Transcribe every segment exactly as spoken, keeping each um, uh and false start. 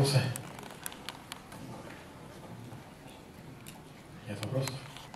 вопросы? Нет вопросов?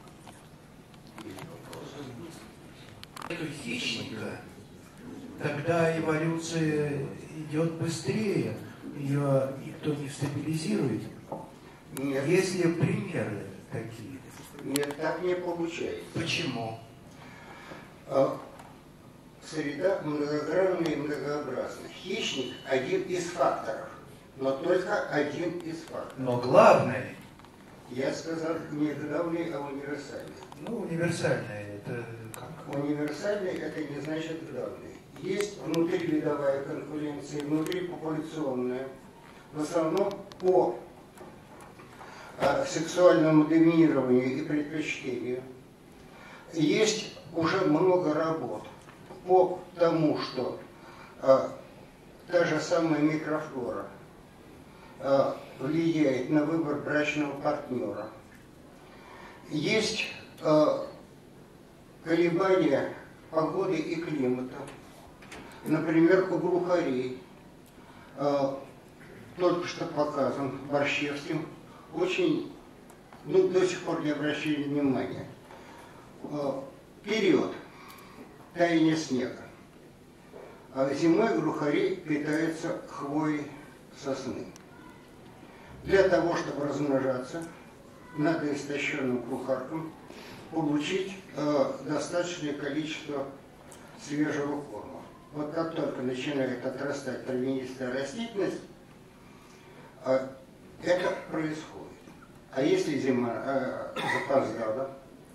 Хищника, когда эволюция идет быстрее, ее никто не стабилизирует. Нет. Есть ли примеры такие? Нет, так не получается. Почему? А, среда многогранная и многообразна. Хищник один из факторов, но только один из факторов. Но главное... Я сказал не главный, а универсальный. Ну, универсальное это как? Универсальный это не значит главный. Есть внутривидовая конкуренция, внутрипопуляционная. В основном по а, сексуальному доминированию и предпочтению. Есть уже много работ по тому, что а, та же самая микрофлора а, влияет на выбор брачного партнера. Есть а, колебания погоды и климата. Например, у глухарей, а, только что показан Борщевским, очень, ну, до сих пор не обращали внимания. А, период таяния снега. А зимой глухари питаются хвоей сосны. Для того, чтобы размножаться, надо истощенным глухаркам получить э, достаточное количество свежего корма. Вот как только начинает отрастать травянистая растительность, э, это происходит. А если зима э, запоздала,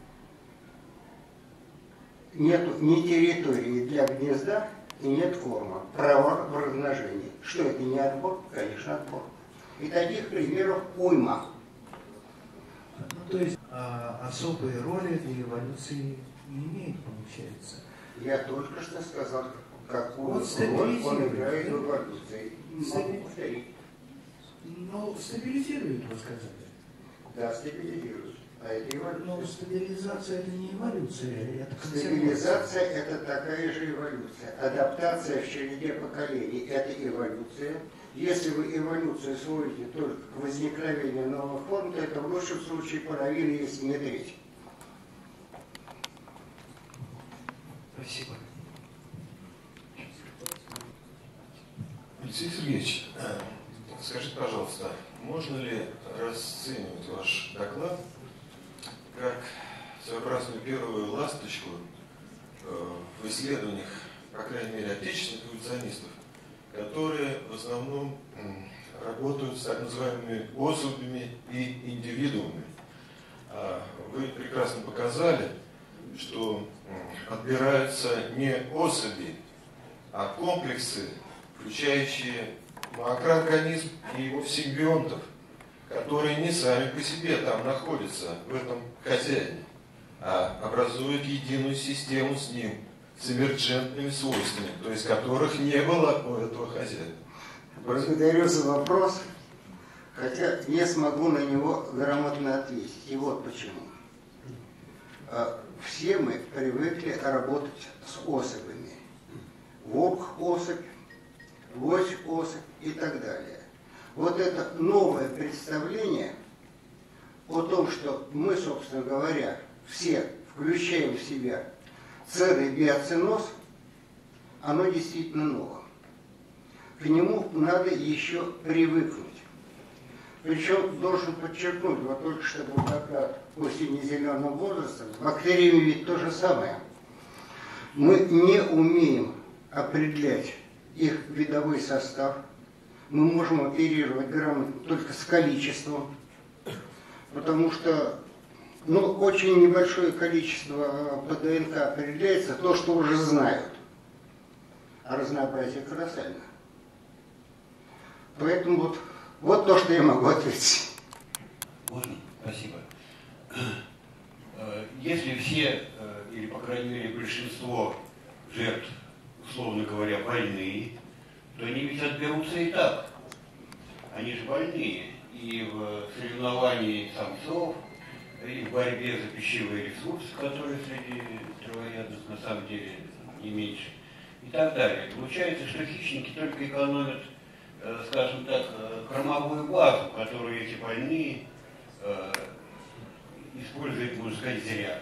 нет ни территории для гнезда и нет корма, права в размножении. Что это, не отбор? Конечно, отбор. И таких примеров уйма. Ну, то есть а, особые роли для эволюции не имеет, получается. Я только что сказал, какую Вот роль он играет в эволюции. Стабилизирует. Ну, стабилизирует, вы сказали. Да, стабилизирует. А это эволюция. Но стабилизация это не эволюция, это Стабилизация это такая же эволюция. Адаптация в череде поколений это эволюция. Если вы эволюцию сводите только к возникновению новых форм, то это в лучшем случае половина, если не треть. Спасибо. Алексей Сергеевич, скажите, пожалуйста, можно ли расценивать ваш доклад как своеобразную первую ласточку в исследованиях, по крайней мере, отечественных эволюционистов, которые в основном работают с так называемыми особями и индивидуумами? Вы прекрасно показали, что отбираются не особи, а комплексы, включающие макроорганизм и его симбионтов, которые не сами по себе там находятся, в этом хозяине, а образуют единую систему с ним, с эмерджентными свойствами, то есть которых не было у этого хозяина. Благодарю за вопрос, хотя не смогу на него грамотно ответить. И вот почему. Все мы привыкли работать с особями. Волк особь, лось особь и так далее. Вот это новое представление о том, что мы, собственно говоря, все включаем в себя целый биоценоз, оно действительно ново. К нему надо еще привыкнуть. Причем должен подчеркнуть, вот только что был доклад по сине-зеленому возрасту, с бактериями ведь то же самое. Мы не умеем определять их видовой состав, мы можем оперировать грамотно только с количеством, потому что ну, очень небольшое количество по ДНК определяется, то, что уже знают. А разнообразие колоссально. Поэтому вот, вот то, что я могу ответить. Можно? Спасибо. Если все, или по крайней мере большинство жертв, условно говоря, больные, то они ведь отберутся и так. Они же больные. И в соревновании самцов, и в борьбе за пищевые ресурсы, которые среди травоядных на самом деле не меньше, и так далее. Получается, что хищники только экономят скажем так, кормовую базу, которую эти больные используют, можно сказать, зря.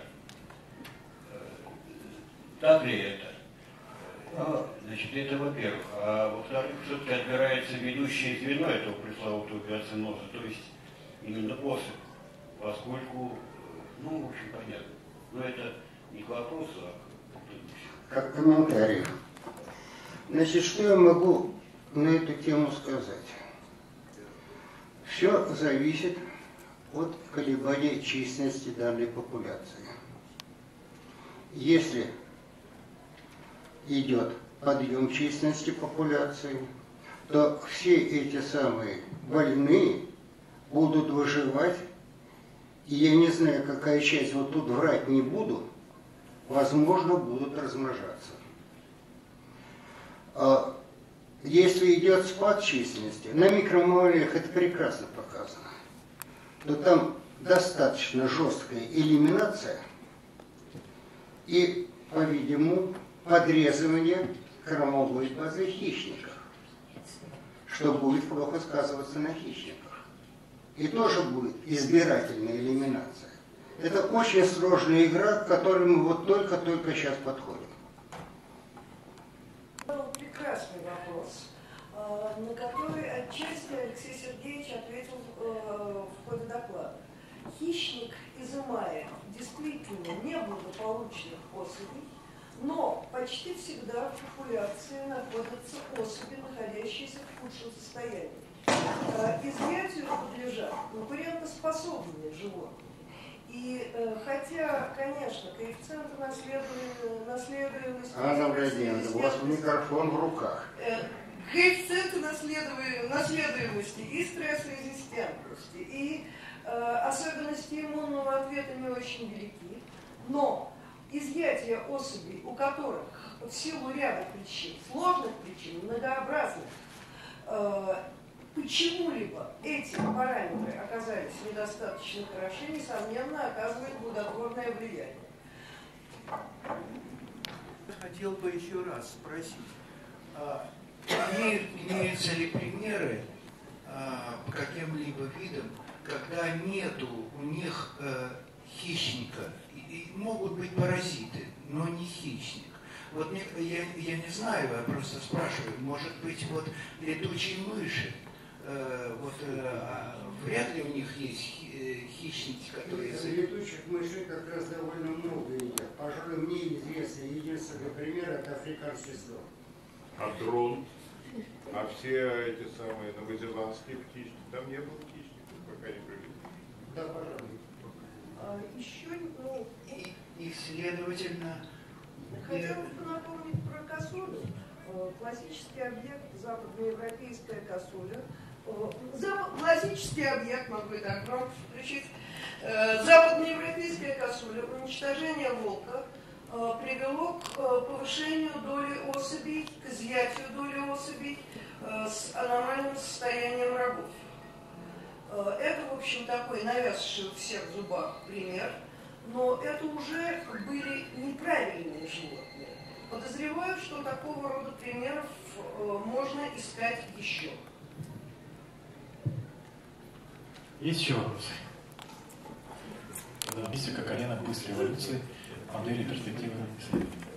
Так ли это? Значит, это во-первых. А во-вторых, все-таки отбирается ведущее звено этого пресловутого биоциноза, то есть именно особь, поскольку, ну, в общем, понятно. Но это не к вопросу, а к как комментарий. Значит, что я могу на эту тему сказать? Все зависит от колебаний численности данной популяции. Если идет подъем численности популяции, то все эти самые больные будут выживать, и я не знаю, какая часть, вот тут врать не буду, возможно, будут размножаться. Если идет спад численности, на микромолекулах это прекрасно показано, то там достаточно жесткая элиминация и, по-видимому, подрезывание кормовой базы хищников, что будет плохо сказываться на хищниках. И тоже будет избирательная элиминация. Это очень сложная игра, к которой мы вот только-только сейчас подходим. Прекрасный вопрос, на который отчасти Алексей Сергеевич ответил в ходе доклада. Хищник изымает действительно неблагополучных особей, но почти всегда в популяции находятся особи, находящиеся в худшем состоянии. Изъятию подлежат конкурентоспособные животные. И э, хотя, конечно, коэффициенты наследуемости... Анна Владимировна, у вас микрофон в руках. Э, коэффициенты наследуемости и стрессорезистентности, и э, особенности иммунного ответа не очень велики. Но изъятие особей, у которых в силу ряда причин, сложных причин, многообразных, э, почему-либо эти параметры оказались недостаточно хороши, несомненно, оказывает благотворное влияние. Хотел бы еще раз спросить, а, имеются ли примеры а, по каким-либо видам, когда нету у них а, хищника, и, и могут быть паразиты, но не хищник? Вот мне, я, я не знаю, я просто спрашиваю, может быть, вот летучие мыши, э, вот э, вряд ли у них есть хищники, которые... Летучих мышей как раз довольно много едят. Пожалуй, мне известный единственный пример – это африканский слон. А дрон? А все эти самые новозеландские птички? Там не было хищников, пока не привезли. Да, пожалуй. А, еще, ну, И, и следовательно... хотела бы напомнить про косулю. Классический объект – западноевропейская косуля. Классический объект, могу и так громко включить. Западноевропейская косуля, уничтожение волка привело к повышению доли особей, к изъятию доли особей с аномальным состоянием рогов. Это, в общем, такой навязший у всех в зубах пример, но это уже были неправильные животные. Подозреваю, что такого рода примеров можно искать еще. Есть еще вопросы? Мистика Карена, быстрой эволюции, модели перспективы исследования.